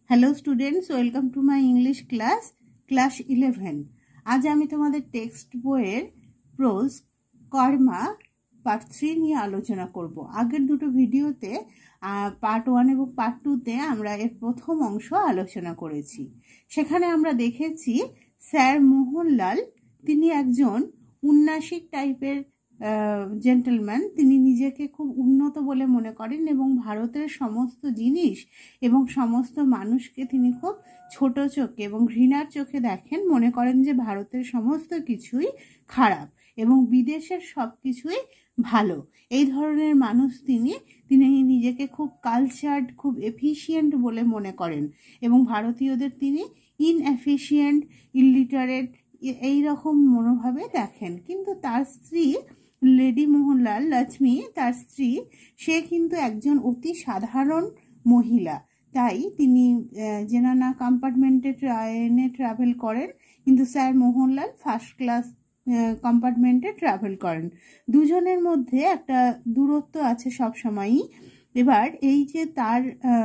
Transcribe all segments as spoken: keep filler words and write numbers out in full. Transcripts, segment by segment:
Hello students, welcome to my English class class eleven. আজ আমি তোমাদের টেক্সট বইয়ের প্রোজ কর্মা পার্ট থ্রি নিয়ে আলোচনা করব। আগের দুটো ভিডিওতে পার্ট ওয়ান এবং পার্ট টুতে আমরা এর প্রথম অংশ আলোচনা করেছি। সেখানে আমরা দেখেছি স্যার মোহনলাল তিনি একজন উন্নাসিক টাইপের জেন্টলম্যান। তিনি নিজেকে খুব উন্নত বলে মনে করেন এবং ভারতের সমস্ত জিনিস এবং সমস্ত মানুষকে তিনি খুব ছোট চোখে এবং ঘৃণার চোখে দেখেন, মনে করেন যে ভারতের সমস্ত কিছুই খারাপ এবং বিদেশের সব কিছুই ভালো। এই ধরনের মানুষ তিনি তিনি নিজেকে খুব কালচার্ড, খুব এফিশিয়েন্ট বলে মনে করেন এবং ভারতীয়দের তিনি ইনএফিশিয়েন্ট, ইলিটারেট এই রকম মনোভাবে দেখেন। কিন্তু তার স্ত্রী লেডি মোহনলাল লক্ষ্মী, তার স্ত্রী, সে কিন্তু একজন অতি সাধারণ মহিলা। তাই তিনি জেনানা কম্পার্টমেন্টে ট্রেনে ট্রাভেল করেন, কিন্তু স্যার মোহনলাল ফার্স্ট ক্লাস কম্পার্টমেন্টে ট্রাভেল করেন। দুজনের মধ্যে একটা দূরত্ব আছে সব সময়ই। এবার এই যে তার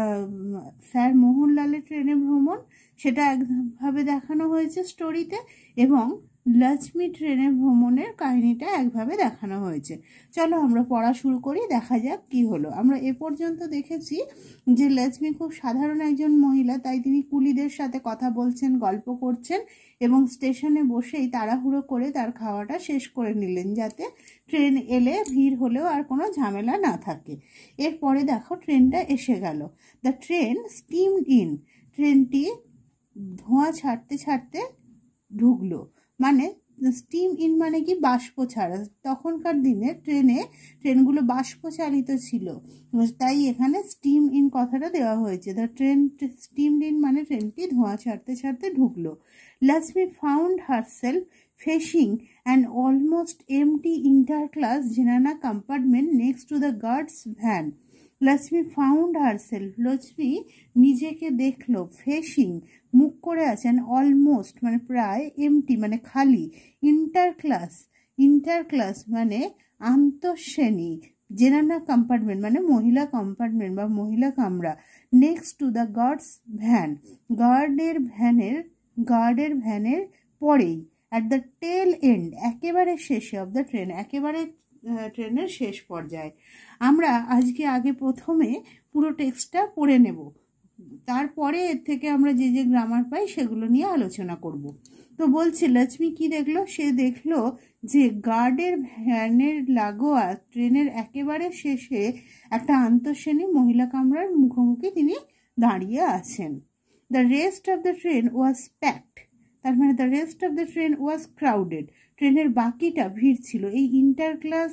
স্যার মোহনলালের ট্রেনে ভ্রমণ, সেটা একভাবে দেখানো হয়েছে স্টোরিতে, এবং লক্ষ্মী ট্রেনে ভ্রমণের কাহিনীটা একভাবে দেখানো হয়েছে। চলো আমরা পড়া শুরু করি, দেখা যাক কি হলো। আমরা এ পর্যন্ত দেখেছি যে লক্ষ্মী খুব সাধারণ একজন মহিলা, তাই তিনি কুলিদের সাথে কথা বলছেন, গল্প করছেন এবং স্টেশনে বসেই তাড়াহুড়ো করে তার খাওয়াটা শেষ করে নিলেন, যাতে ট্রেন এলে ভিড় হলেও আর কোনো ঝামেলা না থাকে। এরপরে দেখো ট্রেনটা এসে গেল। The train steamed in. ট্রেনটি ধোঁয়া ছাড়তে ছাড়তে ঢুকলো। মানে স্টিম ইন মানে কি? বাষ্প ছাড়া। তখনকার দিনে ট্রেনে ট্রেনগুলো বাষ্প চালিত ছিল, তাই এখানে স্টিম ইন কথাটা দেওয়া হয়েছে। দ্য ট্রেন স্টিমড ইন মানে ট্রেনটি ধোঁয়া ছাড়তে ছাড়তে ঢুকলো। Lakshmi found herself facing an almost empty inter class zenana compartment next to the guard's van. Lakshmi found herself, Lakshmi নিজেকে দেখলো, ফেসিং মুখ করে আছেন, অলমোস্ট মানে প্রায়, এমটি মানে খালি, ইন্টার ক্লাস ইন্টার ক্লাস মানে আন্তঃশ্রেণী, জেনানা কম্পার্টমেন্ট মানে মহিলা কম্পার্টমেন্ট বা মহিলা কামরা, next to the guard's van, গার্ডের ভ্যানের গার্ডের ভ্যানের পরেই, অ্যাট দ্য টেল এন্ড একেবারে শেষে, অফ দ্য ট্রেন একেবারে ট্রেনের শেষ পর্যায়ে। আমরা আজকে আগে প্রথমে পুরো টেক্সটটা পড়ে নেব, তারপরে এর থেকে আমরা যে যে গ্রামার পাই সেগুলো নিয়ে আলোচনা করব। তো বলছে লক্ষ্মী কি দেখলো? সে দেখলো যে গার্ডের ভ্যানের লাগোয়া ট্রেনের একেবারে শেষে একটা আন্তঃশ্রেণী মহিলা কামরার মুখোমুখি তিনি দাঁড়িয়ে আছেন। The rest of the train was packed, তার মানে the rest of the train was crowded. ট্রেনের বাকিটা ভিড় ছিল। এই ইন্টার ক্লাস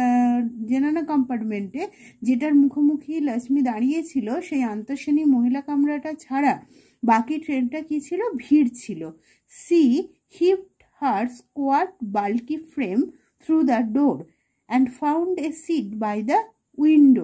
জেনানা কম্পার্টমেন্টে যেটার মুখোমুখি লক্ষ্মী দাঁড়িয়েছিল, সেই আন্তঃশ্রেণী মহিলা কামরাটা ছাড়া বাকি ট্রেনটা কি ছিল? ভিড় ছিল। She hipped her squat bulky frame through the door and found a seat by the window.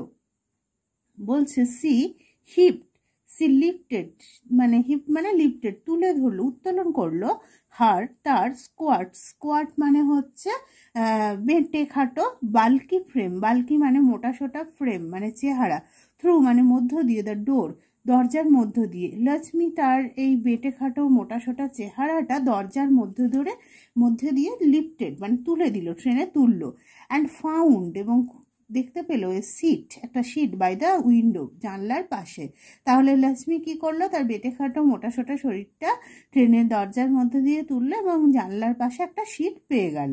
বলছে সি হিপড, সি লিফটেড মানে হিপ মানে লিফটেড, তুলে ধরলো, উত্তোলন করলো, হার তার, স্কোয়াট স্কোয়াট মানে হচ্ছে বেঁটে খাটো, বাল্কি ফ্রেম, বাল্কি মানে মোটা সোটা, ফ্রেম মানে চেহারা, থ্রু মানে মধ্য দিয়ে, দ্য ডোর দরজার মধ্য দিয়ে। লক্ষ্মী তার এই বেঁটে খাটো মোটা সোটা চেহারাটা দরজার মধ্য ধরে মধ্যে দিয়ে লিফটেড মানে তুলে দিল, ট্রেনে তুললো। অ্যান্ড ফাউন্ড এবং দেখতে পেলো এ সিট, একটা সিট, বাই দ্য উইন্ডো জানলার পাশে। তাহলে লক্ষ্মী কি করলো? তার বেটে খাটো মোটা সোটা শরীরটা ট্রেনের দরজার মধ্যে দিয়ে তুললো এবং জানলার পাশে একটা সিট পেয়ে গেল।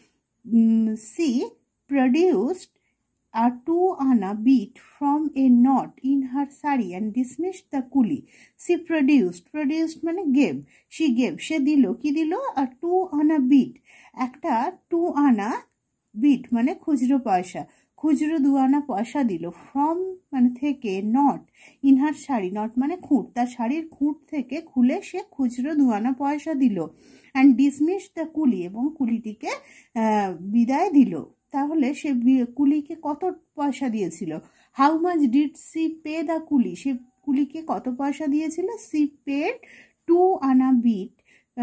She produced a two anna bead from a knot in her sari and dismissed the coolie. She produced, produced মানে gave, she gave, সে দিল, কি দিল? a two anna bead, একটা two anna bead মানে খুচরো পয়সা, খুচরো দু আনা পয়সা দিল। ফ্রম মানে থেকে, not in her sari, not মানে খুঁট, তার শাড়ির খুঁট থেকে খুলে সে খুচরো দু আনা পয়সা দিল। অ্যান্ড ডিসমিস দ্য কুলি, এবং কুলিটিকে বিদায় দিল। তাহলে সে কুলিকে কত পয়সা দিয়েছিল? How much did she pay the coolie, সে কুলিকে কত পয়সা দিয়েছিল? She paid two anna bit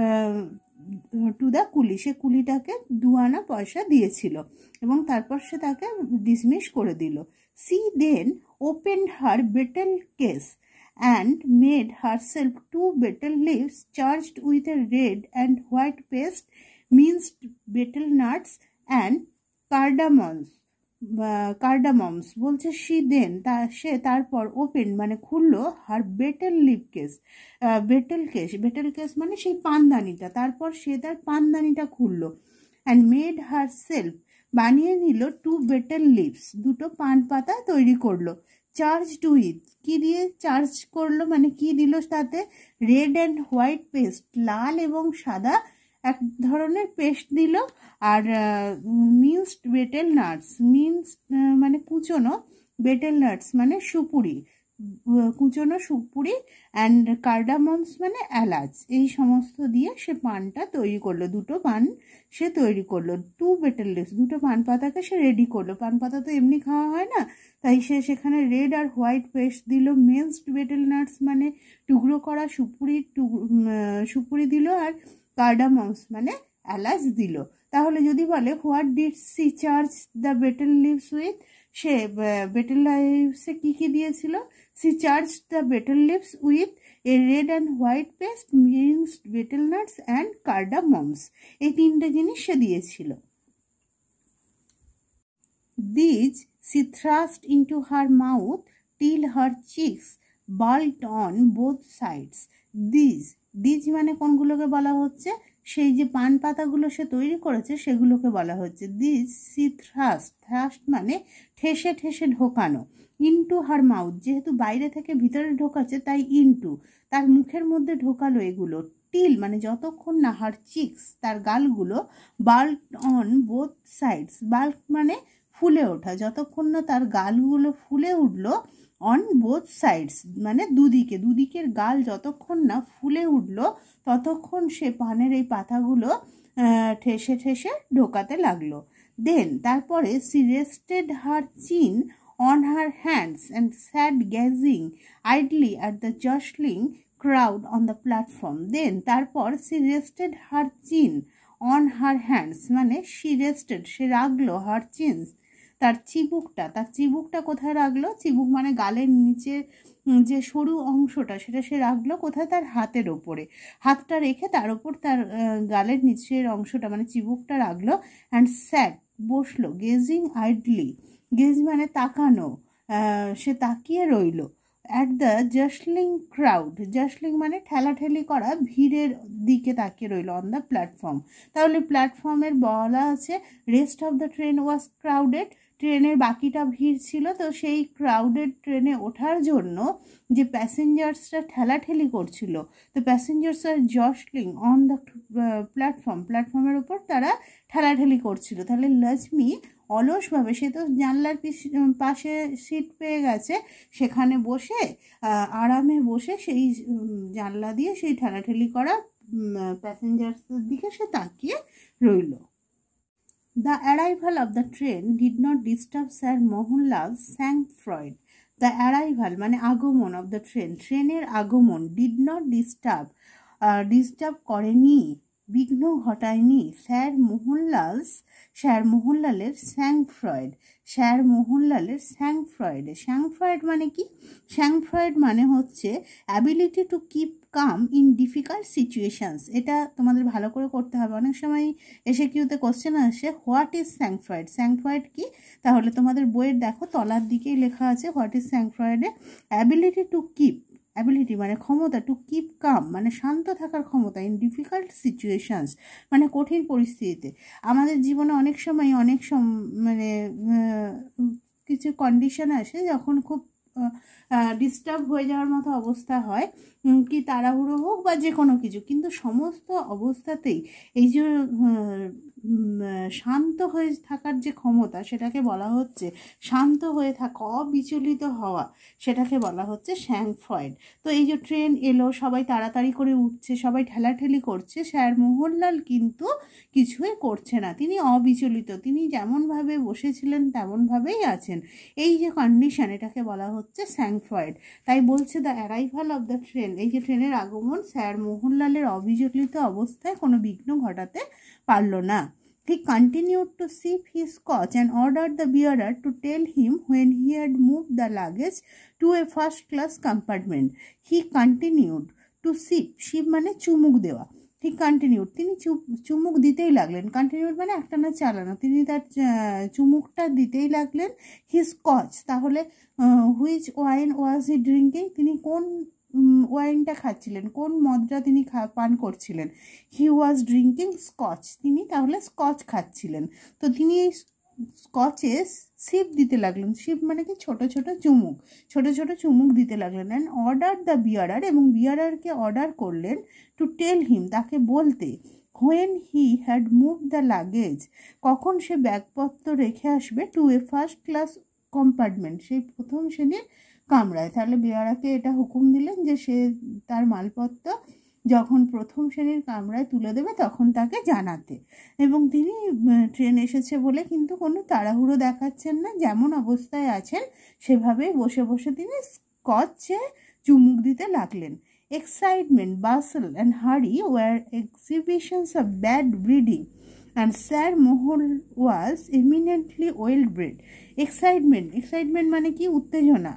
to the coolie, সে কুলিটাকে দু আনা পয়সা দিয়েছিল এবং তারপর সে তাকে ডিসমিস করে দিল। She then opened her betel case and made herself two betel leaves charged with a red and white paste, minced betel nuts and cardamoms. Cardamoms বলছে সি দেন তা সে তারপর ওপেন মানে খুললো her betel leaf case, betel case betel case মানে সেই পানদানিটা, তারপর সে তার পানদানিটা খুললো। অ্যান্ড মেড হার সেলফ বানিয়ে নিল টু বেটেল লিপস, দুটো পান পাতা তৈরি করলো। চার্জ টু উইথ কি দিয়ে চার্জ করলো মানে কি দিল তাতে, রেড অ্যান্ড হোয়াইট পেস্ট লাল এবং সাদা এক ধরনের পেস্ট দিল, আর মিন্সড বেটেল নাটস, মিন্স মানে কুচনো, বেটেল নাটস মানে সুপুরি, কুচনো সুপুরি, অ্যান্ড কার্ডামমস মানে এলাচ, এই সমস্ত দিয়ে সে পানটা তৈরি করলো। দুটো পান সে তৈরি করলো, টু বেটেল লিভস, দুটো পান পাতাকে সে রেডি করলো। পান পাতা তো এমনি খাওয়া হয় না, তাই সে সেখানে রেড আর হোয়াইট পেস্ট দিল। মিন্সড বেটেল নাটস মানে টুকরো করা সুপুরি, সুপুরি দিল, আর কার্ডামমস মানে এলাচ দিল। তাহলে যদি বলে what did she charge the betel leaves with, সে বেটেল লিভসে কী কী দিয়েছিল, she charge the betel leaves with a red and white paste, minced betel nuts and cardamoms, এই তিনটে জিনিস সে দিয়েছিল। These she thrust into her mouth till her cheeks bulged on both sides. These these মানে কোনগুলোকে বলা হচ্ছে, সেই যে পান পাতাগুলো সে তৈরি করেছে সেগুলোকে বলা হচ্ছে দিজ সি থ্রাস্ট, থ্রাস্ট মানে ঠেসে ঠেসে ঢোকানো, ইনটু হার মাউথ যেহেতু বাইরে থেকে ভিতরে ঢোকাচ্ছে তাই ইনটু তার মুখের মধ্যে ঢোকালো এগুলো, টিল মানে যতক্ষণ না হার চিক্স তার গালগুলো, bulk on both sides, bulk মানে ফুলে ওঠা, যতক্ষণ না তার গালগুলো ফুলে উঠলো, অন বোথ সাইডস মানে দুদিকে, দুদিকের গাল যতক্ষণ না ফুলে উঠলো ততক্ষণ সে পানের এই পাতাগুলো ঠেসে ঠেসে ঢোকাতে লাগলো। দেন তারপরে C rested her chin on her hands and sat gazing idly at the jostling crowd on the platform. Then তারপর she rested her chin on her hands মানে সি রেস্টেড সে রাখলো, হার চিনস তার চিবুকটা, তার চিবুকটা কোথায় রাখলো, চিবুক মানে গালের নিচে যে সরু অংশটা সেটা সে রাখলো কোথায়, তার হাতের ওপরে, হাতটা রেখে তার ওপর তার গালের নিচের অংশটা মানে চিবুকটা রাখলো। অ্যান্ড স্যাট বসলো, গেজিং আইডলি, গেজ মানে তাকানো, সে তাকিয়ে রইল, at the jostling crowd, jostling মানে ঠেলাঠেলি করা ভিড়ের দিকে তাকিয়ে রইল, অন দ্য প্ল্যাটফর্ম। তাহলে প্ল্যাটফর্মের বলা আছে rest of the train was crowded, ট্রেনের বাকিটা ভিড় ছিল, তো সেই ক্রাউডেড ট্রেনে ওঠার জন্য যে প্যাসেঞ্জার্সরা ঠেলাঠেলি করছিল, তো প্যাসেঞ্জার্স আর জস্টলিং অন দ্য প্ল্যাটফর্ম, প্ল্যাটফর্মের ওপর তারা ঠেলাঠেলি করছিল। তাহলে লক্ষ্মী অলসভাবে, সে তো জানলার পাশে সিট পেয়ে গেছে, সেখানে বসে আরামে বসে সেই জানলা দিয়ে সেই ঠেলাঠেলি করা প্যাসেঞ্জার্সদের দিকে সে তাকিয়ে রইল। The arrival of the train did not disturb Sir Mohanlal's sang-froid. The arrival মানে আগমন of the train, ট্রেনের আগমন, did not disturb, ডিস্টার্ব করেনি, বিঘ্ন ঘটায়নি স্যার মোহনলালস, স্যার মোহনলালের স্যাংফ্রয়েড, স্যার মোহনলালের স্যাংফ্রয়েডে। স্যাংফ্রয়েড মানে কি, স্যাংফ্রয়েড মানে হচ্ছে ability to keep calm in difficult situations. এটা তোমাদের ভালো করে করতে হবে, অনেক সময় এসে কিউতে কোশ্চেন আসে হোয়াট ইজ স্যাংফ্রয়েড, স্যাংফ্রয়েড কি, তাহলে তোমাদের বইয়ের দেখো তলার দিকেই লেখা আছে হোয়াট ইজ স্যাংফ্রয়েডে, অ্যাবিলিটি টু কিপ, অ্যাবিলিটি মানে ক্ষমতা, টু কিপ কাম মানে শান্ত থাকার ক্ষমতা, ইন ডিফিকাল্ট সিচুয়েশনস মানে কঠিন পরিস্থিতিতে। আমাদের জীবনে অনেক সময় অনেক সম মানে কিছু কন্ডিশন আসে যখন খুব ডিস্টার্ব হয়ে যাওয়ার মতো অবস্থা হয়, কি তাড়াহুড়ো হোক বা যে কোনো কিছু, কিন্তু সমস্ত অবস্থাতেই এই যে শান্ত হয়ে থাকার যে ক্ষমতা সেটাকে বলা হচ্ছে, শান্ত হয়ে থাকা, অবিচলিত হওয়া, সেটাকে বলা হচ্ছে স্যাংফ্রয়েড। তো এই যে ট্রেন এলো, সবাই তাড়াতাড়ি করে উঠছে, সবাই ঠেলাঠেলি করছে, স্যার মোহনলাল কিন্তু কিছুই করছে না, তিনি অবিচলিত, তিনি যেমনভাবে বসেছিলেন তেমনভাবেই আছেন। এই যে কন্ডিশন এটাকে বলা হচ্ছে স্যাংফ্রয়েড। তাই বলছে the arrival of the train, এই যে ট্রেনের আগমন স্যার মোহনলালের অবিচলিত অবস্থায় কোনো বিঘ্ন ঘটাতে পারল না। He continued to sip his scotch and ordered the bearer to tell him when he had moved the luggage to a first-class compartment. He continued to sip. Sip মানে চুমুক দেওয়া। He continued. তিনি চুমুক দিতেই লাগলেন। কন্টিনিউড মানে একটা না চালানো। তিনি তার চুমুকটা দিতেই লাগলেন। His scotch, তাহলে which wine was he drinking? তিনি কোন ওয়াইনটা খাচ্ছিলেন, কোন মদটা তিনি পান করছিলেন? হি ওয়াজ ড্রিঙ্কিং স্কচ, তিনি তাহলে স্কচ খাচ্ছিলেন। তো তিনি এই স্কচে সিপ দিতে লাগলেন। সিপ মানে কি ছোট ছোট চুমুক, ছোট ছোট চুমুক দিতে লাগলেন। অ্যান্ড অর্ডার দ্য বিয়ারার, এবং বিয়ারারকে অর্ডার করলেন টু টেল হিম, তাকে বলতে, when he had move the luggage, কখন সে ব্যাগপত্র রেখে আসবে, to a first class compartment, সেই প্রথম শ্রেণীর কামরায়। তাহলে বেয়ারাকে এটা হুকুম দিলেন যে সে তার মালপত্র যখন প্রথম শ্রেণীর কামরায় তুলে দেবে তখন তাকে জানাতে। এবং তিনি ট্রেন এসেছে বলে কিন্তু কোনো তাড়াহুড়ো দেখাচ্ছেন না, যেমন অবস্থায় আছেন সেভাবেই বসে বসে তিনি স্কচে চুমুক দিতে লাগলেন। Excitement, bustle and hurry were exhibitions of bad breeding and Sir Mohan was eminently well bred. Excitement, excitement মানে কি উত্তেজনা।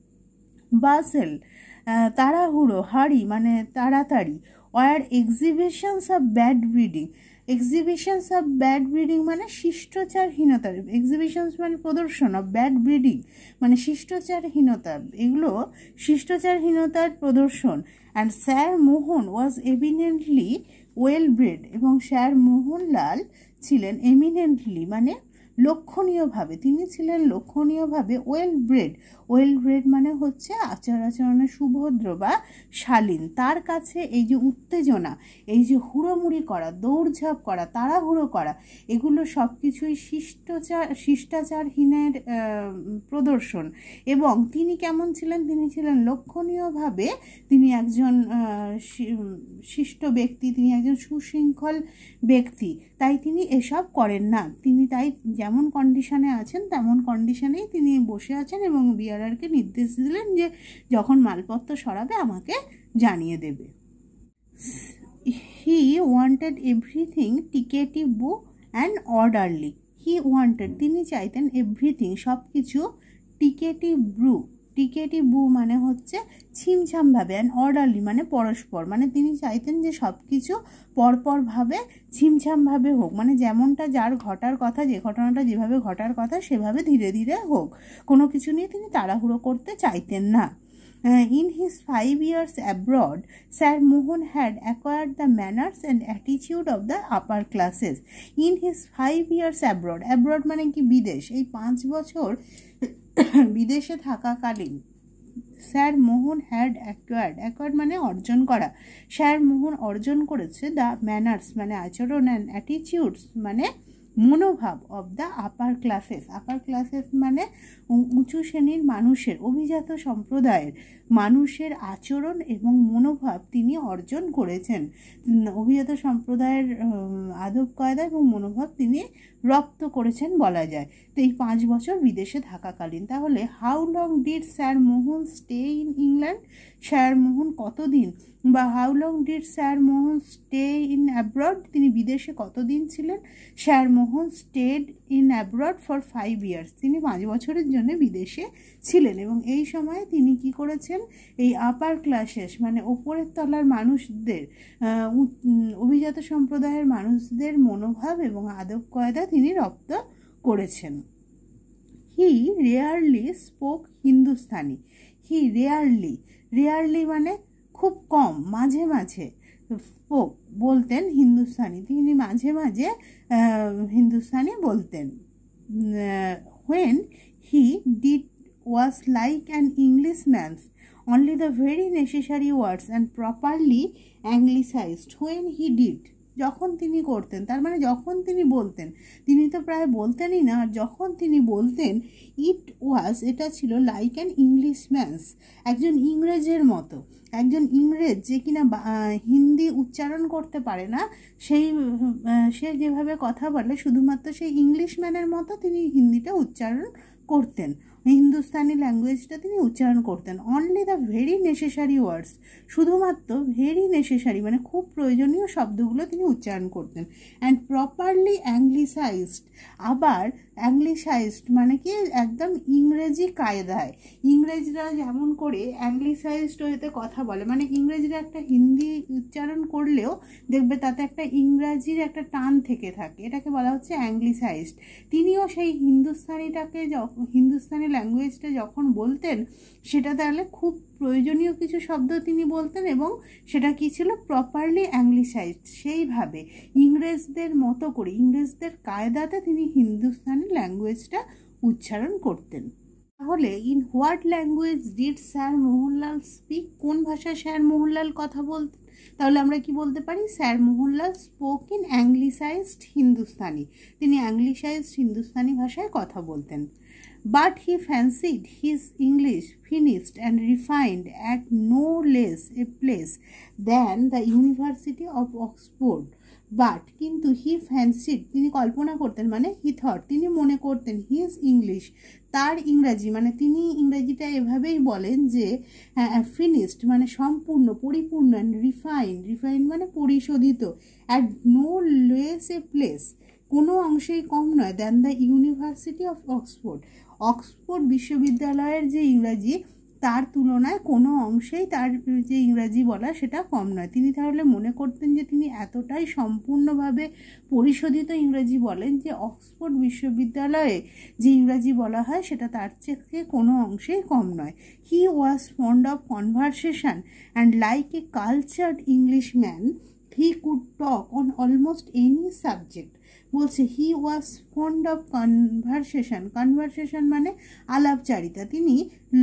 বাসেল তাড়াহুড়ো, হারি মানে তাড়াতাড়ি, were exhibitions of bad breeding, exhibitions of bad breeding মানে শিষ্টাচারহীনতার, এক্সিবিশনস মানে প্রদর্শন, অফ ব্যাড ব্রিডিং মানে শিষ্টাচারহীনতা, এগুলো শিষ্টাচারহীনতার প্রদর্শন। And sir Mohan was eminently well bred, এবং স্যার মোহনলাল ছিলেন এমিনেন্টলি মানে লক্ষণীয়ভাবে, তিনি ছিলেন লক্ষণীয়ভাবে ওয়েল ব্রেড। ওয়েল ব্রেড মানে হচ্ছে আচার আচরণে সুভদ্র বা শালীন। তার কাছে এই যে উত্তেজনা, এই যে হুড়োমুড়ি করা, দৌড়ঝাঁপ করা, তাড়াহুড়ো করা, এগুলো সব কিছুই শিষ্টাচার শিষ্টাচারহীনের প্রদর্শন। এবং তিনি কেমন ছিলেন? তিনি ছিলেন লক্ষণীয়ভাবে, তিনি একজন শিষ্ট ব্যক্তি, তিনি একজন সুশৃঙ্খল ব্যক্তি, তাই তিনি এসব করেন না। তিনি তাই যেমন কন্ডিশনে আছেন তেমন কন্ডিশনেই তিনি বসে আছেন এবং বিয়ারারকে নির্দেশ দিলেন যে যখন মালপত্র সরাবে আমাকে জানিয়ে দেবে। He wanted everything tickety and orderly. He wanted তিনি চাইতেন, এভরিথিং সব কিছু, টিকেটিভ ব্রু, টিকেটিভ ব্রু মানে হচ্ছে ছিমছামভাবে, অ্যান্ড অর্ডারলি মানে পরস্পর, মানে তিনি চাইতেন যে সব কিছু পরপরভাবে ছিমছামভাবে হোক, মানে যেমনটা যার ঘটার কথা, যে ঘটনাটা যেভাবে ঘটার কথা সেভাবে ধীরে ধীরে হোক, কোনো কিছু নিয়ে তিনি তাড়াহুড়ো করতে চাইতেন না। In his five years abroad, Sir Mohan had acquired the manners and attitude of the upper classes. In his five years abroad, abroad মানে কি বিদেশ, এই পাঁচ বছর বিদেশে থাকাকালীন sir Mohan had acquired, acquired মানে অর্জন করা, স্যার মোহন অর্জন করেছে দ্য ম্যানার্স মানে আচরণ, অ্যান্ড অ্যাটিটিউডস মানে মনোভাব, of the upper classes, upper classes মানে উঁচু শ্রেণীর মানুষের, অভিজাত সম্প্রদায়ের মানুষের আচরণ এবং মনোভাব তিনি অর্জন করেছেন। অভিজাত সম্প্রদায়ের আদব কায়দা এবং মনোভাব তিনি রপ্ত করেছেন বলা যায়। তো এই পাঁচ বছর বিদেশে থাকাকালীন, তাহলে how long did sir Mohan stay in England, sir Mohan কতদিন, বা how long did sir Mohan stay in abroad, তিনি বিদেশে কতদিন ছিলেন? Sir Mohan stayed in abroad for five years, তিনি পাঁচ বছরের জন্য বিদেশে ছিলেন। এবং এই সময়ে তিনি কি করেছেন? এই আপার ক্লাসেস মানে ওপরের তলার মানুষদের, অভিজাত সম্প্রদায়ের মানুষদের মনোভাব এবং আদব কায়দা তিনি রপ্ত করেছেন। He rarely spoke Hindustani, he rarely, rarely মানে খুব কম, মাঝে মাঝে, স্পোক বলতেন হিন্দুস্তানি, তিনি মাঝে মাঝে হিন্দুস্তানি বলতেন। when he did was like an Englishman's, only the very necessary words and properly anglicized. when he did যখন তিনি করতেন, তার মানে যখন তিনি বলতেন, তিনি তো প্রায় বলতেনই না, আর যখন তিনি বলতেন ইট ওয়াজ, এটা ছিল লাইক অ্যান ইংলিশম্যানস, একজন ইংরেজের মতো, একজন ইংরেজ যে কিনা হিন্দি উচ্চারণ করতে পারে না, সেই সে যেভাবে কথা বলে শুধুমাত্র সেই ইংলিশম্যানের মতো তিনি হিন্দিটা উচ্চারণ করতেন। হিন্দুস্তানি ল্যাঙ্গুয়েজটা তিনি উচ্চারণ করতেন। Only the very necessary words, শুধুমাত্র ভেরি নেসেসারি মানে খুব প্রয়োজনীয় শব্দগুলো তিনি উচ্চারণ করতেন। অ্যান্ড প্রপারলি অ্যাংলিসাইজড, আবার অ্যাংলিসাইজড মানে কি একদম ইংরেজি কায়দায়, ইংরেজরা যেমন করে অ্যাংলিসাইজড হইতে কথা বলে, মানে ইংরেজরা একটা হিন্দি উচ্চারণ করলেও দেখবে তাতে একটা ইংরাজির একটা টান থেকে থাকে, এটাকে বলা হচ্ছে অ্যাংলিসাইজড। তিনিও সেই হিন্দুস্তানিটাকে হিন্দুস্তানি ল্যাঙ্গুয়েজটা যখন বলতেন সেটা তাহলে খুব প্রয়োজনীয় কিছু শব্দ তিনি বলতেন এবং সেটা কি ছিল প্রপারলি অ্যাংলিসাইজড, সেইভাবে ইংরেজদের মতো করে ইংরেজদের কায়দাতে তিনি হিন্দুস্তানি ল্যাঙ্গুয়েজটা উচ্চারণ করতেন। তাহলে in what language did sir Mohanlal speak, কোন ভাষায় স্যার মোহনলাল কথা বলতেন? তাহলে আমরা কি বলতে পারি, sir Mohanlal spoke in anglicised Hindustani, তিনি অ্যাংলিসাইজড হিন্দুস্তানি ভাষায় কথা বলতেন। But he fancied his English finished and refined at no less a place than the University of Oxford. But কিন্তু হি ফ্যান্সিড, তিনি কল্পনা করতেন মানে হি থট, তিনি মনে করতেন হিজ ইংলিশ, তার ইংরাজি মানে তিনি ইংরাজিটা এভাবেই বলেন যে ফিনিশড মানে সম্পূর্ণ পরিপূর্ণ, অ্যান্ড রিফাইন্ড, রিফাইন্ড মানে পরিশোধিত, at no less a place কোনো অংশেই কম নয়, than the university of Oxford, Oxford বিশ্ববিদ্যালয়ের যে ইংরাজি তার তুলনায় কোনো অংশেই তার যে ইংরাজি বলা সেটা কম নয়। তিনি তাহলে মনে করতেন যে তিনি এতটাই সম্পূর্ণভাবে পরিশোধিত ইংরাজি বলেন যে অক্সফোর্ড বিশ্ববিদ্যালয়ে যে ইংরাজি বলা হয় সেটা তার থেকে কোনো অংশেই কম নয়। He was fond of conversation and like a cultured English man he could talk on almost any subject. বলছে he was fond of conversation, conversation মানে আলাপচারিতা, তিনি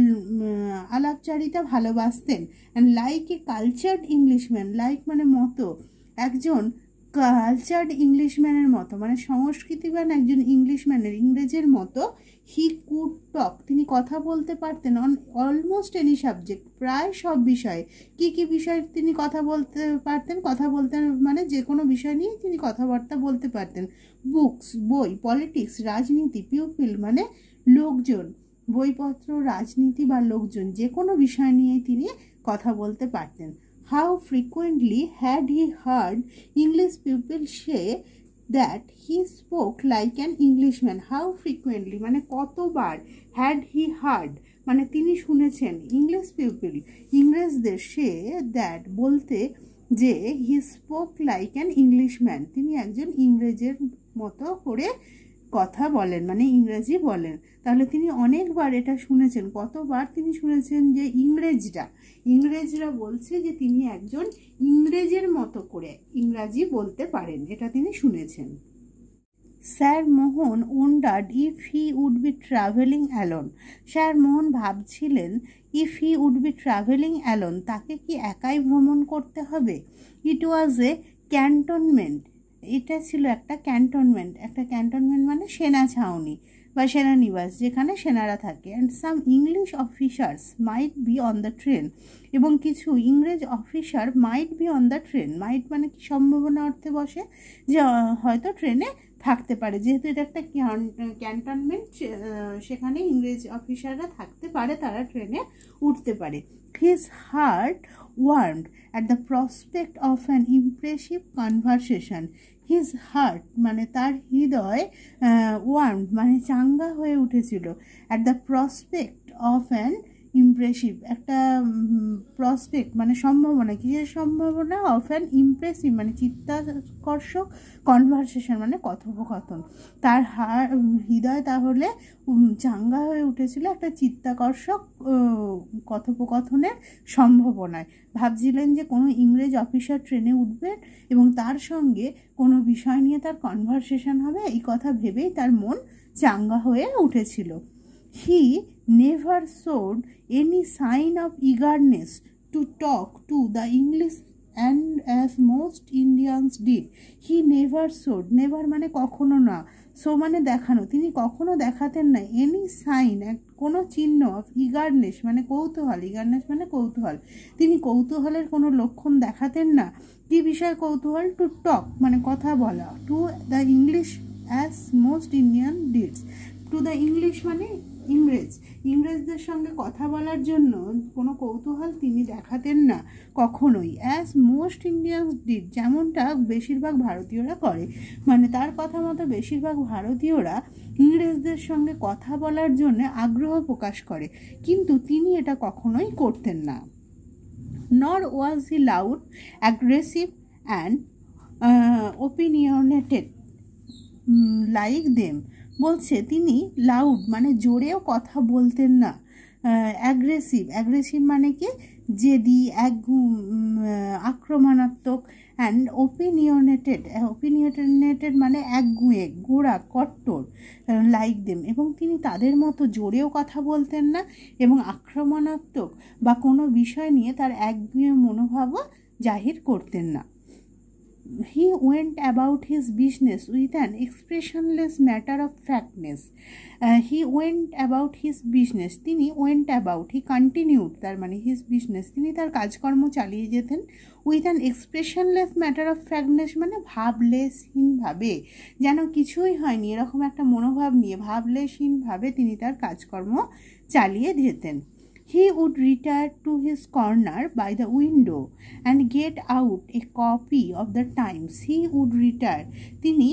আলাপচারিতা ভালোবাসতেন। And like a cultured Englishman, like মানে মতো, একজন কালচার্ড ইংলিশম্যানের মতো মানে সংস্কৃতিবান একজন ইংলিশম্যানের ইংরেজের মতো, হি কুড টক তিনি কথা বলতে পারতেন অন অলমোস্ট এনি সাবজেক্ট প্রায় সব বিষয়ে। কি কি বিষয়ে তিনি কথা বলতে পারতেন? কথা বলতে মানে যে কোনো বিষয় নিয়ে তিনি কথাবার্তা বলতে পারতেন। বুকস বই, পলিটিক্স রাজনীতি, পিউপিল মানে লোকজন, বইপত্র রাজনীতি বা লোকজন যে কোনো বিষয় নিয়ে তিনি কথা বলতে পারতেন। How frequently had he heard English people say that he spoke like an Englishman. How frequently মানে কতবার, হ্যাড হি হার্ড মানে তিনি শুনেছেন, ইংলিশ পিপল ইংরেজদের সে দ্যাট বলতে যে he spoke like an Englishman তিনি একজন ইংরেজের মতো করে কথা বলেন মানে ইংরেজি বলেন। তাহলে তিনি অনেকবার এটা শুনেছেন, কতবার তিনি শুনেছেন যে ইংরেজরা ইংরেজরা বলছে যে তিনি একজন ইংরেজের মতো করে ইংরাজি বলতে পারেন, এটা তিনি শুনেছেন। Sir Mohan wondered if he would be travelling alone, sir Mohan ভাবছিলেন if he would be travelling alone তাকে কি একাই ভ্রমণ করতে হবে। ইট ওয়াজ এ ক্যান্টনমেন্ট, এটা ছিল একটা ক্যান্টনমেন্ট, একটা ক্যান্টনমেন্ট মানে সেনা ছাউনি বা সেনানিবাস যেখানে সেনারা থাকে। And some English officers might be on the train, এবং কিছু ইংরেজ officer might be on the train, might মানে কি সম্ভাবনা অর্থে বসে যে হয়তো ট্রেনে থাকতে পারে, যেহেতু এটা একটা ক্যান্টনমেন্ট সেখানে ইংরেজ অফিসাররা থাকতে পারে, তারা ট্রেনে উঠতে পারে। His heart warmed at the prospect of an impressive conversation. His heart মানে তার হৃদয়, ওয়ার্ম মানে চাঙ্গা হয়ে উঠেছিল, at the prospect of an impressive একটা প্রসপেক্ট মানে সম্ভাবনা, কিসের সম্ভাবনা, অফ অ্যান ইমপ্রেসিভ মানে চিত্তাকর্ষক, কনভারসেশন মানে কথোপকথন। তার হার হৃদয় তাহলে চাঙ্গা হয়ে উঠেছিল একটা চিত্তাকর্ষক কথোপকথনের সম্ভাবনায়। ভাবছিলেন যে কোনো ইংরেজ অফিসার ট্রেনে উঠবেন এবং তার সঙ্গে কোনো বিষয় নিয়ে তার কনভারসেশন হবে, এই কথা ভেবেই তার মন চাঙ্গা হয়ে উঠেছিল। He never showed any sign of eagerness to talk to the English and as most Indians did. He never showed, never মানে কখনো না, সো মানে দেখানো, তিনি কখনো দেখাতেন না, এনি সাইন কোনো চিহ্ন, অফ ইগারনেস মানে কৌতূহল, ইগারনেস মানে কৌতূহল, তিনি কৌতূহলের কোনো লক্ষণ দেখাতেন না। কি বিষয়ে কৌতূহল? টু টক মানে কথা বলা, to the English as most Indian did, to the English মানে ইংরেজ ইংরেজদের সঙ্গে কথা বলার জন্য কোনো কৌতূহল তিনি দেখাতেন না কখনোই, অ্যাজ মোস্ট ইন্ডিয়ান্স ডিড, যেমনটা বেশিরভাগ ভারতীয়রা করে। মানে তার কথা মতো বেশিরভাগ ভারতীয়রা ইংরেজদের সঙ্গে কথা বলার জন্য আগ্রহ প্রকাশ করে, কিন্তু তিনি এটা কখনোই করতেন না। Nor was he loud, aggressive and opinionated like them. বলছে তিনি লাউড মানে জোরেও কথা বলতেন না, অ্যাগ্রেসিভ অ্যাগ্রেসিভ মানে কি জেদি, এক আক্রমণাত্মক, অ্যান্ড ওপিনিয়নেটেড ওপিনিয়নেটেড মানে একগুঁয়ে, গোড়া, কট্টর, লাইক দেম, এবং তিনি তাদের মতো জোরেও কথা বলতেন না এবং আক্রমণাত্মক বা কোনো বিষয় নিয়ে তার একগুঁয়ে মনোভাবও জাহির করতেন না। He went about his business with an expressionless matter of factness. Uh, he went about his business. তিনি went about, he continued, তার মানে his business, তিনি তার কাজকর্ম চালিয়ে যেতেন with an expressionless matter of factness মানে ভাবলেশহীনভাবে, যেন কিছুই হয়নি এরকম একটা মনোভাব নিয়ে ভাবলেশহীনভাবে তিনি তার কাজকর্ম চালিয়ে যেতেন। He would retire to his corner by the window and get out a copy of the Times. He would retire. তিনি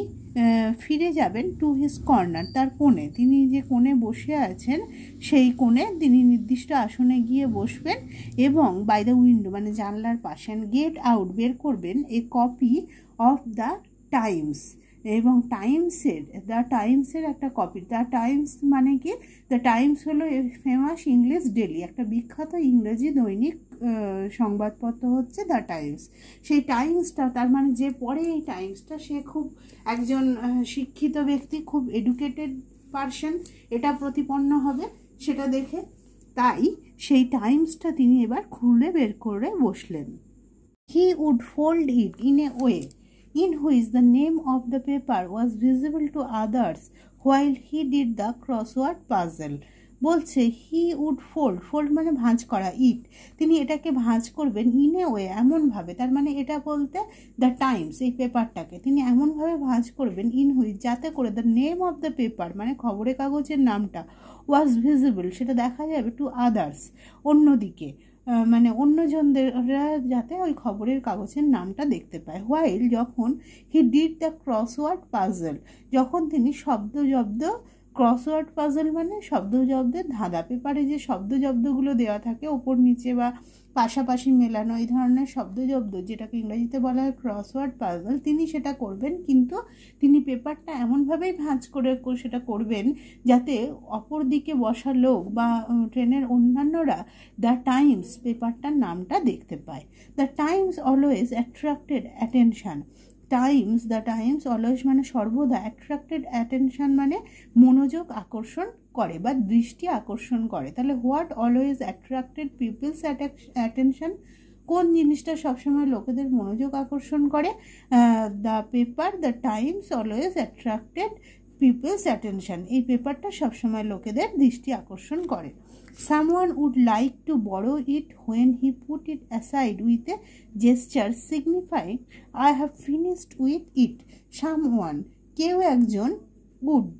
ফিরে যাবেন টু হিজ কর্নার, তার কোণে, তিনি যে কোণে বসে আছেন সেই কোণে তিনি নির্দিষ্ট আসনে গিয়ে বসবেন এবং বাই দ্য উইন্ডো মানে জানলার পাশে, গেট আউট বের করবেন a copy of the Times, এবং টাইমসের দ্য টাইমসের একটা কপি। দ্য টাইমস মানে কি, দ্য টাইমস হলো ফেমাস ইংলিশ ডেলি, একটা বিখ্যাত ইংরেজি দৈনিক সংবাদপত্র হচ্ছে দ্য টাইমস। সেই টাইমসটা, তার মানে যে পড়ে এই টাইমসটা সে খুব একজন শিক্ষিত ব্যক্তি, খুব এডুকেটেড পারসন, এটা প্রতিপন্ন হবে সেটা দেখে, তাই সেই টাইমসটা তিনি এবার খুলে বের করে বসলেন। He would fold it in a way in which the name of the paper was visible to others while he did the crossword puzzle. বলছে হি উড ফোল্ড, ফোল্ড মানে ভাঁজ করা, ইট, তিনি এটাকে ভাঁজ করবেন ইন এ ওয়ে এমনভাবে, তার মানে এটা বলতে দ্য টাইমস এই পেপারটাকে তিনি এমনভাবে ভাঁজ করবেন ইন হুইচ যাতে করে the name of the paper মানে খবরের কাগজের নামটা ওয়াজ ভিজিবল সেটা দেখা যাবে টু আদার্স অন্যদিকে, মানে অন্যজনরা যাতে ওই খবরের কাগজের নামটা দেখতে পায়। হোয়াইল যখন he did the crossword puzzle, যখন তিনি শব্দজব্দ, ক্রসওয়ার্ড পাজল মানে শব্দজব্দের ধাঁধা, পেপারে যে শব্দজব্দগুলো দেওয়া থাকে ওপর নিচে বা পাশাপাশি মেলানো এই ধরনের শব্দজব্দ যেটাকে ইংরেজিতে বলা হয় ক্রসওয়ার্ড পাজল, তিনি সেটা করবেন, কিন্তু তিনি পেপারটা এমনভাবেই ভাঁজ করে সেটা করবেন যাতে অপর দিকে বসা লোক বা ট্রেনের অন্যান্যরা দ্য টাইমস পেপারটার নামটা দেখতে পায়। The Times always attracted attention, Times the Times always মানে সর্বদা, অ্যাট্রাক্টেড অ্যাটেনশন মানে মনোযোগ আকর্ষণ করে বা দৃষ্টি আকর্ষণ করে। তাহলে what always attracted people's attention, কোন জিনিসটা সবসময় লোকেদের মনোযোগ আকর্ষণ করে? The paper the Times always attracted people's attention, এই পেপারটা সবসময় লোকেদের দৃষ্টি আকর্ষণ করে। Someone would like to borrow it when he put it aside with a gesture signifying I have finished with it. Someone, কেউ একজন, would,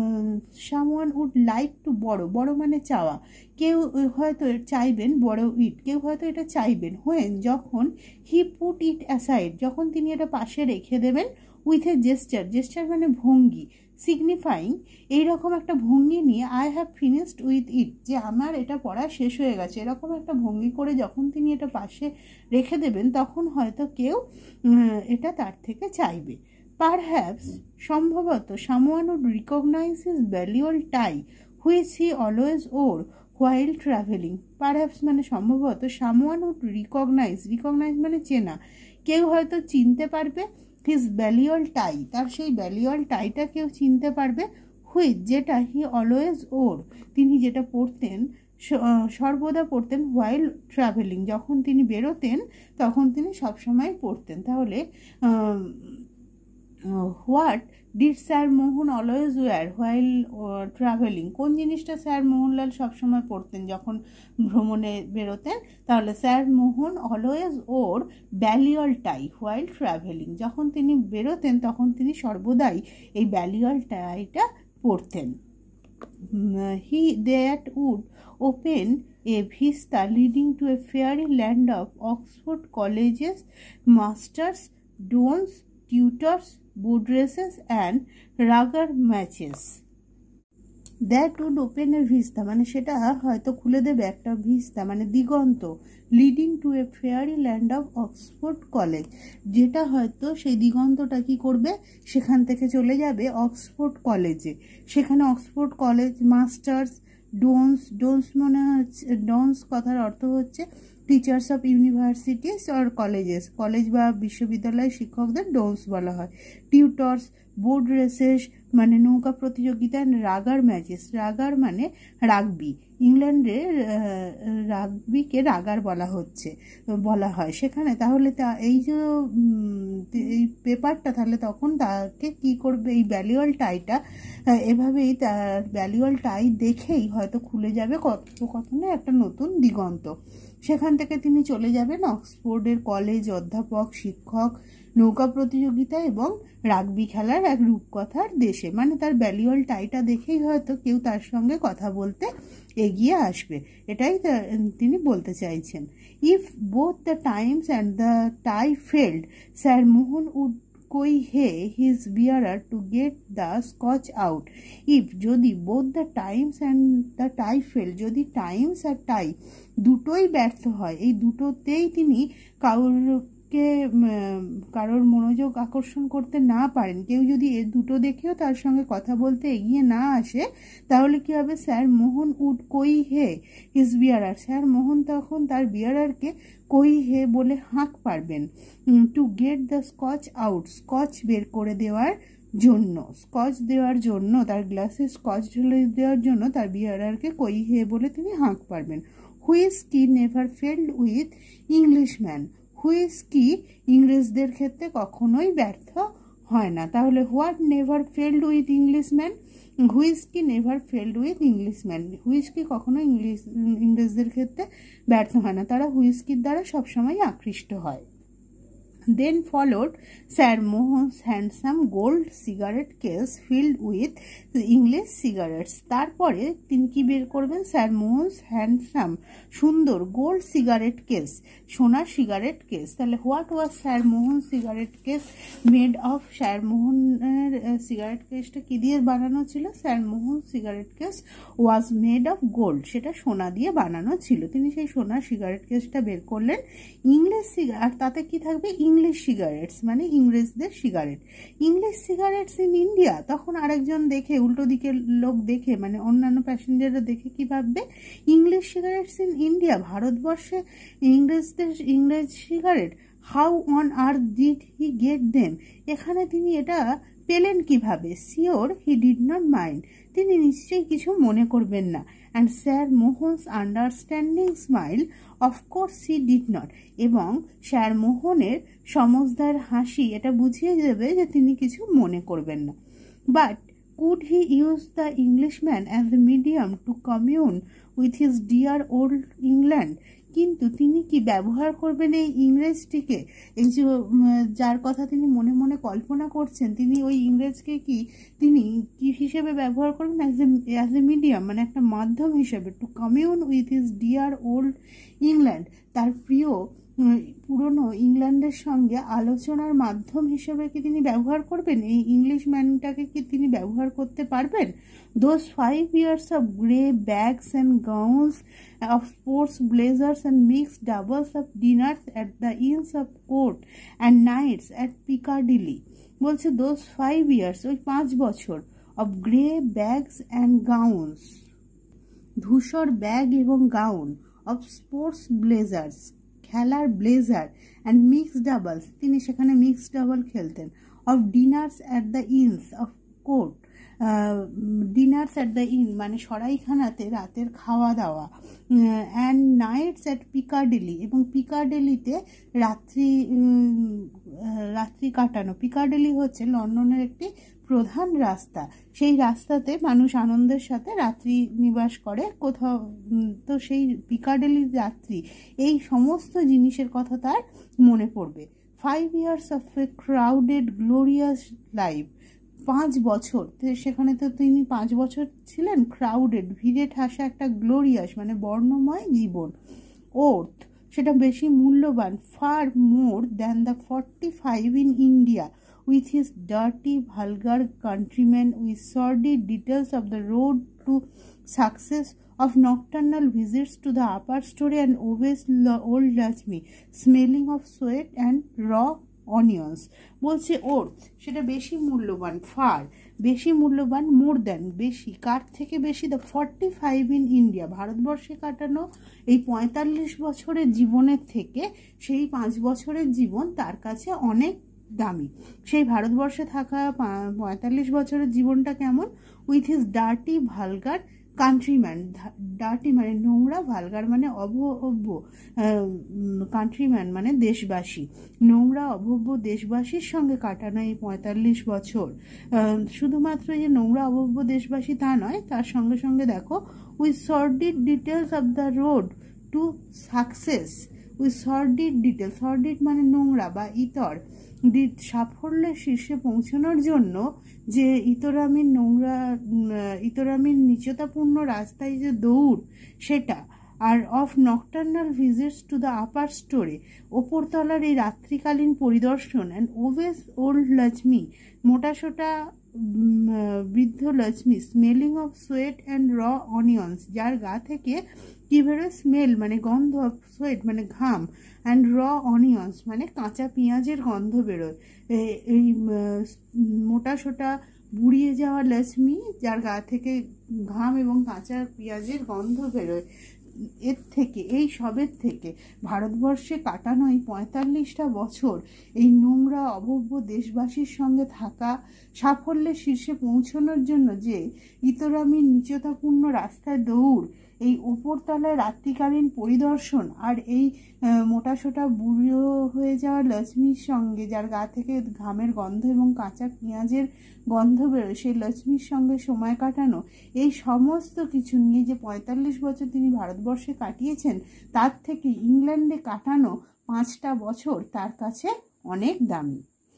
someone would like to borrow, borrow মানে চাওয়া, কেউ হয়তো চাইবেন borrow it, কেউ হয়তো এটা চাইবেন when যখন he put it aside যখন তিনি এটা পাশে রেখে দেবেন with a gesture, gesture মানে ভঙ্গি, সিগনিফাইং এইরকম একটা ভঙ্গি নিয়ে I have finished with it, যে আমার এটা পড়া শেষ হয়ে গেছে, এরকম একটা ভঙ্গি করে যখন তিনি এটা পাশে রেখে দেবেন তখন হয়তো কেউ এটা তার থেকে চাইবে। পারহ্যাপস সম্ভবত someone would recognise his Balliol tie which he always wore while travelling, perhaps মানে সম্ভবত সামওয়ান উড রিকগনাইজ, রিকগনাইজ মানে চেনা, কেউ হয়তো চিনতে পারবে হিজ ভ্যালুয়াল টাই, তার সেই ভ্যালুয়াল টাইটা কেউ চিনতে পারবে, হুইচ যেটা হি অলওয়েজ ওর তিনি যেটা পড়তেন সর্বদা পড়তেন, হোয়াইল ট্রাভেলিং যখন তিনি বেরোতেন তখন তিনি সবসময় পড়তেন। তাহলে what did sir Mohan always wear while travelling, কোন জিনিসটা স্যার মোহনলাল সবসময় পড়তেন যখন ভ্রমণে বেরোতেন? তাহলে sir Mohan always wore Balliol tie while travelling, যখন তিনি বেরোতেন তখন তিনি সর্বদাই এই ভ্যালুয়াল টাইটা পড়তেন। he that would open a vista leading to a fairy land of Oxford colleges, masters, dons, tutors, boat races and rugger matches. That would open a vista মানে সেটা হয়তো খুলে দেবে একটা ভিস্তা মানে দিগন্ত, leading to a fairyland of Oxford college, যেটা হয়তো সেই দিগন্তটা কি করবে সেখান থেকে চলে যাবে অক্সফোর্ড কলেজে। সেখানে Oxford college, masters, dons, dons মনে হচ্ছে ডোনস কথার অর্থ হচ্ছে teachers of universities or colleges, college বা বিশ্ববিদ্যালয়ের শিক্ষকদের ডোনস বলা হয়। টিউটর্স, বোর্ড রেসেস মানে নৌকা প্রতিযোগিতা, রাগার ম্যাচেস, রাগার মানে রাগবি, ইংল্যান্ডে রাগবিকে রাগার বলা হচ্ছে বলা হয় সেখানে। তাহলে তা এই যে এই পেপারটা তাহলে তখন তাকে কি করবে, এই ভ্যালুয়াল টাইটা এভাবেই তার ভ্যালুয়াল টাই দেখেই হয়তো খুলে যাবে কথোপকথনে একটা নতুন দিগন্ত। সেখান থেকে তিনি চলে যাবেন অক্সফোর্ডের কলেজ, অধ্যাপক, শিক্ষক, নৌকা প্রতিযোগিতা এবং রাগবি খেলার এক রূপকথার দেশে। মানে তার ভ্যালুয়াল টাইটা দেখেই হয়তো কেউ তার সঙ্গে কথা বলতে এগিয়ে আসবে, এটাই তিনি বলতে চাইছেন। If both the Times and the tie failed, sir Mohan would কই হে his bearer to get the Scotch out. If যদি both the Times and the tie fail, যদি টাইমস আর টাই দুটোই ব্যর্থ হয়, এই দুটোতেই তিনি কাউকে কারোর মনোযোগ আকর্ষণ করতে না পারেন, কেউ যদি এ দুটো দেখেও তার সঙ্গে কথা বলতে এগিয়ে না আসে, তাহলে কি হবে, স্যার মোহন উড কই হে হিজ বিয়ারার, স্যার মোহন তখন তার বিয়ারারকে কই হে বলে হাঁক পারবেন। To get the Scotch out, Scotch বের করে দেওয়ার জন্য, স্কচ দেওয়ার জন্য, তার গ্লাসে স্কচ ঢেলে দেওয়ার জন্য তার বিয়ারারকে কই হে বলে তিনি হাঁক পারবেন। Whisky never failed with Englishman, whisky ইংরেজদের ক্ষেত্রে কখনোই ব্যর্থ হয় না। তাহলে what never failed with Englishman, whisky never failed with Englishman, whisky কখনো ইংলিশ ইংরেজদের ক্ষেত্রে ব্যর্থ হয় না, তারা হুইস্কির দ্বারা সবসময় আকৃষ্ট হয়। Then followed Sir Mohan's handsome gold cigarette case filled with English cigarettes. তারপরে তিনি কি বের করবেন, স্যার মোহনস হ্যান্ডসাম সুন্দর গোল্ড সিগারেট কেস, সোনার সিগারেট কেস। তাহলে what was sir Mohan cigarette case made of, sir মোহনের সিগারেট কেসটা কি দিয়ে বানানো ছিল, sir Mohan cigarette case was made of gold, সেটা সোনা দিয়ে বানানো ছিল। তিনি সেই সোনার সিগারেট কেসটা বের করলেন। ইংলিশ সিগারেট, আর তাতে কি থাকবে, ইংলিশ সিগারেটস মানে ইংরেজদের সিগারেট। ইংলিশ সিগারেটস ইন ইন্ডিয়া, তখন আরেকজন দেখে, উল্টো দিকের লোক দেখে মানে অন্যান্য প্যাসেঞ্জাররা দেখে কি ভাববে, ইংলিশ সিগারেটস ইন ইন্ডিয়া, ভারতবর্ষে ইংরেজদের ইংরেজ cigarette, how on earth did he get them, এখানে তিনি এটা পেলেন কিভাবে। Sure he did not mind, তিনি নিশ্চয়ই কিছু মনে করবেন না। And sir Mohan's understanding smile, of course he did not, এবং স্যার মোহনের সমজদার হাসি এটা বুঝিয়ে দেবে যে তিনি কিছু মনে করবেন না। But could he use the Englishman as a medium to commune with his dear old England, কিন্তু তিনি কি ব্যবহার করবেন এই ইংরেজটিকে, এই যে যার কথা তিনি মনে মনে কল্পনা করছেন, তিনি ওই ইংরেজকে কি তিনি কি হিসেবে ব্যবহার করবেন, as a as a medium মানে একটা মাধ্যম হিসেবে, to commune with his dear old England, তার প্রিয় পুরনো ইংল্যান্ডের সঙ্গে আলোচনার মাধ্যম হিসেবে কি তিনি ব্যবহার করবেন, এই ইংলিশ ম্যানটাকে কি তিনি ব্যবহার করতে পারবেন। Those five years of grey bags and gowns, of sports blazers and mixed doubles, of dinners at the inns of court and nights at Piccadilly, বলছে those five years ওই পাঁচ বছর, of grey bags and gowns ধূসর bag এবং gown, of sports blazers খেলার blazer, and mixed doubles তিনি সেখানে mixed double খেলতেন, of dinners at the inns of court, dinners at the inn মানে সরাইখানাতে রাতের খাওয়া দাওয়া, অ্যান্ড নাইটস অ্যাট পিকাডিলি এবং পিকাডিলিতে রাত্রি রাত্রি কাটানো। পিকাডিলি হচ্ছে লন্ডনের একটি প্রধান রাস্তা, সেই রাস্তাতে মানুষ আনন্দের সাথে রাত্রি নিবাস করে কোথাও, তো সেই পিকাডিলির রাত্রি, এই সমস্ত জিনিসের কথা তার মনে পড়বে। Five years of a crowded glorious life, পাঁচ বছর, তো সেখানে তো তিনি পাঁচ বছর ছিলেন। ক্রাউডেড, ভিড়ে ঠাসা একটা গ্লোরিয়াস মানে বর্ণময় জীবন। ওর্থ, সেটা বেশি মূল্যবান, far more than the forty five in India with his dirty, vulgar countrymen, with sordid details of the road to success, of nocturnal visits to the upper story and always old Lakshmi, smelling of sweat and raw onions. বলছে worth, সেটা বেশি মূল্যবান, fur বেশি মূল্যবান, more than বেশি, কার থেকে বেশি, the forty five in India ভারতবর্ষে কাটানো এই পঁয়তাল্লিশ বছরের জীবনের থেকে সেই পাঁচ বছরের জীবন তার কাছে অনেক দামি। সেই ভারতবর্ষে থাকা পঁয়তাল্লিশ বছরের জীবনটা কেমন? With his dirty vulgar countryman, dirty মানে নোংরা, ভালগার মানে অভব্য, কান্ট্রিম্যান মানে দেশবাসী, নোংরা অভব্য দেশবাসীর সঙ্গে কাটানো এই পঁয়তাল্লিশ বছর। শুধুমাত্র যে নোংরা অভব্য দেশবাসী তা নয়, তার সঙ্গে সঙ্গে দেখো with sordid details of the road to success, with sordid details, sordid মানে নোংরা বা ইতর, সাফল্যের শীর্ষে পৌঁছানোর জন্য যে ইতরামির নোংরা, ইতরামির নিচতাপূর্ণ রাস্তায় যে দৌড় সেটা, আর of nocturnal visits to the upper storey, ওপরতলার এই রাত্রিকালীন পরিদর্শন, অ্যান্ড ওভেস ওল্ড লক্ষ্মী, মোটাসোটা বৃদ্ধ Lakshmi, smelling of sweat and raw onions, যার গা থেকে কি বেরোয়, স্মেল মানে গন্ধ, সোয়েট মানে ঘাম, অ্যান্ড র অনিয়ন্স মানে কাঁচা পেঁয়াজের গন্ধ বেরোয়। এই মোটাসোটা বুড়িয়ে যাওয়া লক্ষ্মী, যার গা থেকে ঘাম এবং কাঁচা পেঁয়াজের গন্ধ বেরোয়, এর থেকে, এই সবের থেকে ভারতবর্ষে কাটানো এই পঁয়তাল্লিশটা বছর এই নোংরা অভব্য দেশবাসীর সঙ্গে থাকা, সাফল্যের শীর্ষে পৌঁছানোর জন্য যে ইতরামির নিচতাপূর্ণ রাস্তায় দৌড়, এই ওপরতলায় রাত্রিকালীন পরিদর্শন, আর এই মোটাসোটা বুড়ো হয়ে যাওয়া লক্ষ্মীর সঙ্গে, যার গা থেকে ঘামের গন্ধ এবং কাঁচা পেঁয়াজের গন্ধ বেরোয়, সেই লক্ষ্মীর সঙ্গে সময় কাটানো, এই সমস্ত কিছু নিয়ে যে পঁয়তাল্লিশ বছর তিনি ভারতবর্ষে কাটিয়েছেন, তার থেকে ইংল্যান্ডে কাটানো পাঁচটা বছর তার কাছে অনেক দামি।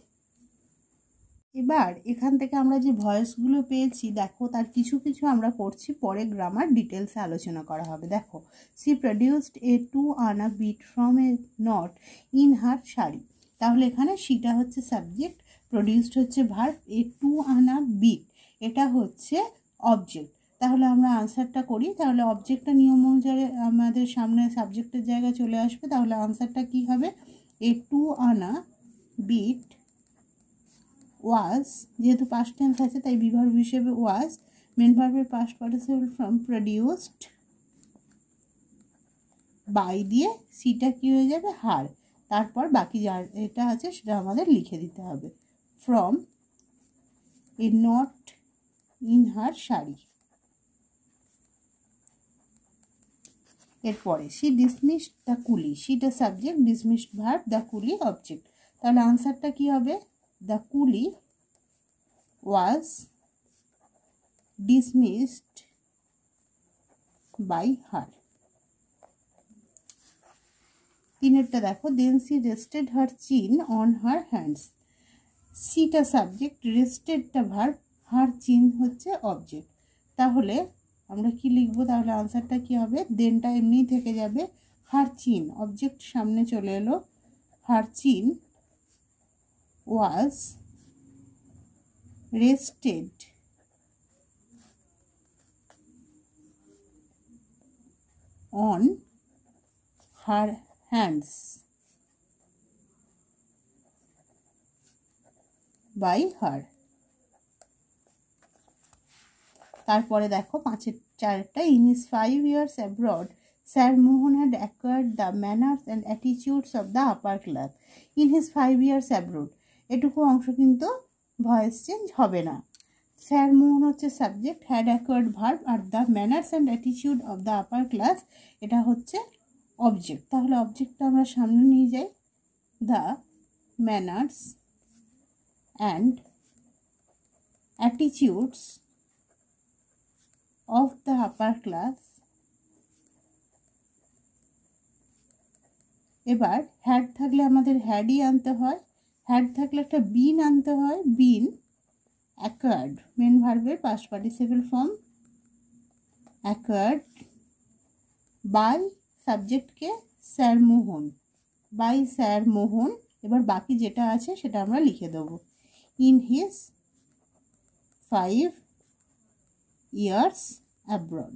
এবার এখান থেকে আমরা যে ভয়েসগুলো পেয়েছি দেখো, তার কিছু কিছু আমরা পড়ছি, পরে গ্রামার ডিটেলসে আলোচনা করা হবে। দেখো, she produced a two anna bit from a knot in her sari, তাহলে এখানে সিটা হচ্ছে সাবজেক্ট, প্রডিউসড হচ্ছে verb, a two anna bit এটা হচ্ছে অবজেক্ট। তাহলে আমরা আনসারটা করি, তাহলে অবজেক্টটা নিয়ম অনুযায়ী আমাদের সামনে সাবজেক্টের জায়গায় চলে আসবে। তাহলে আনসারটা কি হবে? এ টু আনা বিট ওয়াজ, যেহেতু পাস্ট টেন্স আছে তাই বিভার্ব হিসেবে ওয়াজ, মেন ভার্বের past participle form produced by দিয়ে সিটা কি হয়ে যাবে? হার, তারপর বাকি যা এটা আছে সেটা আমাদের লিখে দিতে হবে, from a knot in her sari. এরপরে সি ডিসমিসড দ্য কুলি, সিটা subject, dismissed verb, the coolie object. তাহলে আনসারটা কি হবে? দ্য কুলি ওয়াজ ডিসমিসড বাই হার। তিনেরটা দেখো, দেন C rested her chin on her hands, সিটা সাবজেক্ট, রেস্টেডটা ভার্ব, হার চিন হচ্ছে অবজেক্ট। তাহলে আমরা কি লিখবো? তাহলে আনসারটা কি হবে? দেনটা এমনিই থেকে যাবে, হার চিন অবজেক্ট সামনে চলে এলো, her chin was rested on her hands by her. তারপরে দেখো পাঁচের চারটা, in his five years abroad sir Mohan had acquired the manners and attitudes of the upper class. In his five years abroad, এটুকু অংশ কিন্তু ভয়েস চেঞ্জ হবে না। Sir Mohan হচ্ছে সাবজেক্ট, হ্যাড অ্যাকোয়ার্ড ভার্ব, আর the manners and attitude of the upper class এটা হচ্ছে object. তাহলে অবজেক্টটা আমরা সামনে নিয়ে যাই, the manners and attitudes of the upper class। এবার হ্যাড থাকলে আমাদের হ্যাডই আনতে হয়, হ্যাড থাকলে একটা বিন আনতে হয়, বিন অ্যাকোয়ার্ড মেন ভার্বের past participle form acquired by সাবজেক্টকে sir Mohan by sir Mohan. এবার বাকি যেটা আছে সেটা আমরা লিখে দেবো in his five years abroad.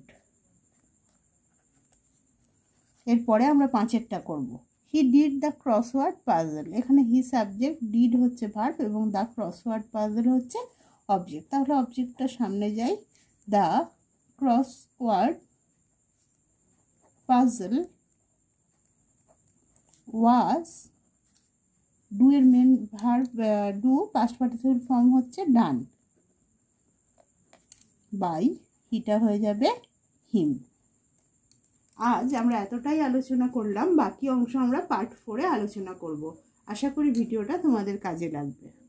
এরপরে আমরা পাঁচেরটা করব he did the crossword puzzle. এখানে হি সাবজেক্ট, ডিড হচ্ছে ভার্ব এবং দ্য ক্রসওয়ার্ড পাজল হচ্ছে অবজেক্ট। তাহলে অবজেক্টটা সামনে যাই, the crossword puzzle was, do এর main verb do, past participle form হচ্ছে ডান, বাই হিটা হয়ে যাবে হিম। আজ আমরা এতটাই আলোচনা করলাম, বাকি অংশ আমরা পার্ট ফোরে আলোচনা করব। আশা করি ভিডিওটা তোমাদের কাজে লাগবে।